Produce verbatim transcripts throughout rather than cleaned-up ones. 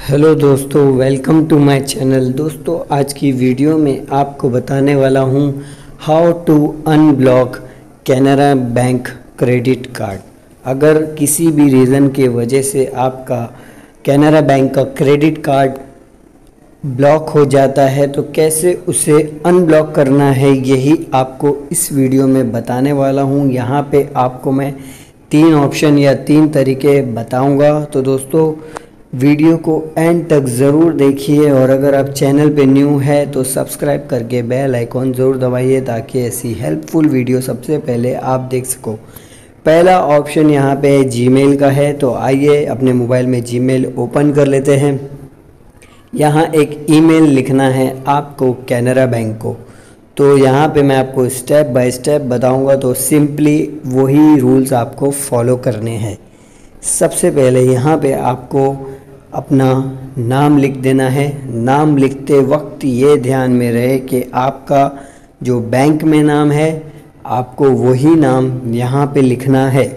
Hello दोस्तों, welcome to my channel. दोस्तों, आज की वीडियो में आपको बताने वाला हूं how to unblock Canara bank credit card. अगर किसी भी रीज़न के वजह से आपका कैनरा बैंक का क्रेडिट कार्ड ब्लॉक हो जाता है तो कैसे उसे अनब्लॉक करना है, यही आपको इस वीडियो में बताने वाला हूं। यहां पे आपको मैं तीन ऑप्शन या तीन तरीके बताऊंगा। तो दोस्तों, वीडियो को एंड तक ज़रूर देखिए और अगर आप चैनल पे न्यू है तो सब्सक्राइब करके बेल आइकॉन ज़रूर दबाइए ताकि ऐसी हेल्पफुल वीडियो सबसे पहले आप देख सको। पहला ऑप्शन यहाँ पे जीमेल का है, तो आइए अपने मोबाइल में जीमेल ओपन कर लेते हैं। यहाँ एक ईमेल लिखना है आपको कैनरा बैंक को। तो यहाँ पे मैं आपको स्टेप बाय स्टेप बताऊँगा, तो सिंपली वही रूल्स आपको फॉलो करने हैं। सबसे पहले यहाँ पे आपको अपना नाम लिख देना है। नाम लिखते वक्त ये ध्यान में रहे कि आपका जो बैंक में नाम है आपको वही नाम यहाँ पे लिखना है।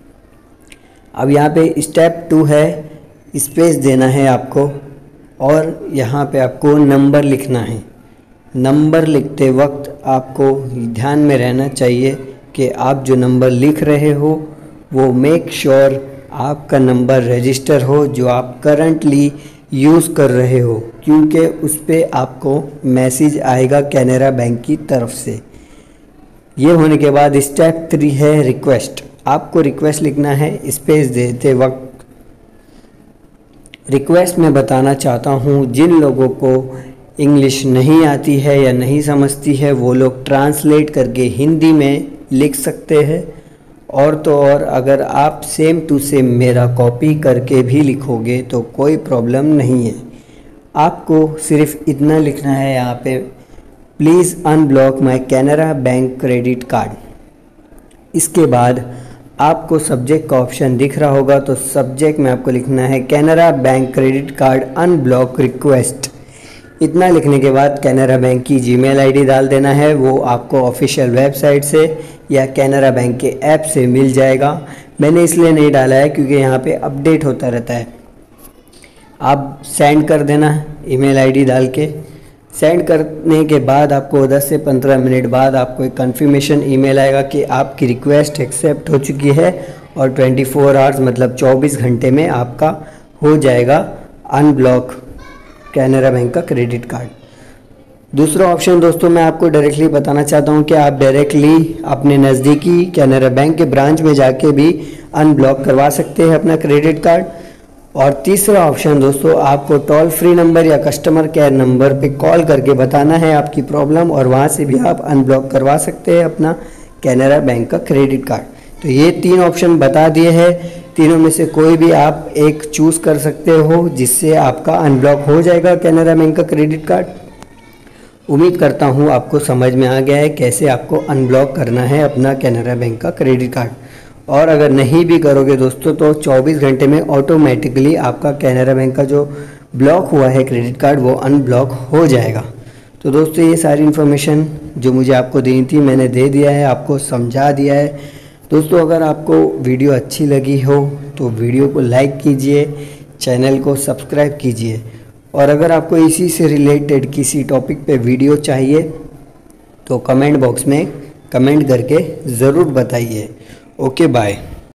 अब यहाँ पे स्टेप टू है, स्पेस देना है आपको और यहाँ पे आपको नंबर लिखना है। नंबर लिखते वक्त आपको ध्यान में रहना चाहिए कि आप जो नंबर लिख रहे हो वो मेक श्योर आपका नंबर रजिस्टर हो जो आप करंटली यूज़ कर रहे हो, क्योंकि उस पर आपको मैसेज आएगा कैनरा बैंक की तरफ से। ये होने के बाद स्टेप थ्री है रिक्वेस्ट। आपको रिक्वेस्ट लिखना है स्पेस देते वक्त। रिक्वेस्ट में बताना चाहता हूँ, जिन लोगों को इंग्लिश नहीं आती है या नहीं समझती है वो लोग ट्रांसलेट करके हिंदी में लिख सकते हैं, और तो और अगर आप सेम टू सेम मेरा कॉपी करके भी लिखोगे तो कोई प्रॉब्लम नहीं है। आपको सिर्फ इतना लिखना है यहाँ पे, please unblock my Canara bank credit card. इसके बाद आपको सब्जेक्ट का ऑप्शन दिख रहा होगा, तो सब्जेक्ट में आपको लिखना है Canara bank credit card unblock request. इतना लिखने के बाद कैनरा बैंक की जीमेल आईडी डाल देना है। वो आपको ऑफिशियल वेबसाइट से या कैनरा बैंक के ऐप से मिल जाएगा। मैंने इसलिए नहीं डाला है क्योंकि यहाँ पे अपडेट होता रहता है। आप सेंड कर देना है ईमेल आईडी डाल के। सेंड करने के बाद आपको दस से पंद्रह मिनट बाद आपको एक कन्फर्मेशन ईमेल आएगा कि आपकी रिक्वेस्ट एक्सेप्ट हो चुकी है और चौबीस आवर्स मतलब चौबीस घंटे में आपका हो जाएगा अनब्लॉक कैनरा बैंक का क्रेडिट कार्ड। दूसरा ऑप्शन दोस्तों, मैं आपको डायरेक्टली बताना चाहता हूं कि आप डायरेक्टली अपने नज़दीकी कैनरा बैंक के ब्रांच में जाके भी अनब्लॉक करवा सकते हैं अपना क्रेडिट कार्ड। और तीसरा ऑप्शन दोस्तों, आपको टोल फ्री नंबर या कस्टमर केयर नंबर पे कॉल करके बताना है आपकी प्रॉब्लम और वहां से भी आप अनब्लॉक करवा सकते हैं अपना कैनरा बैंक का क्रेडिट कार्ड। तो ये तीन ऑप्शन बता दिए हैं, तीनों में से कोई भी आप एक चूज़ कर सकते हो जिससे आपका अनब्लॉक हो जाएगा कैनरा बैंक का क्रेडिट कार्ड। उम्मीद करता हूँ आपको समझ में आ गया है कैसे आपको अनब्लॉक करना है अपना कैनरा बैंक का क्रेडिट कार्ड। और अगर नहीं भी करोगे दोस्तों तो चौबीस घंटे में ऑटोमेटिकली आपका कैनरा बैंक का जो ब्लॉक हुआ है क्रेडिट कार्ड वो अनब्लॉक हो जाएगा। तो दोस्तों, ये सारी इन्फॉर्मेशन जो मुझे आपको देनी थी मैंने दे दिया है, आपको समझा दिया है। दोस्तों, अगर आपको वीडियो अच्छी लगी हो तो वीडियो को लाइक कीजिए, चैनल को सब्सक्राइब कीजिए, और अगर आपको इसी से रिलेटेड किसी टॉपिक पे वीडियो चाहिए तो कमेंट बॉक्स में कमेंट करके ज़रूर बताइए। Okay, bye.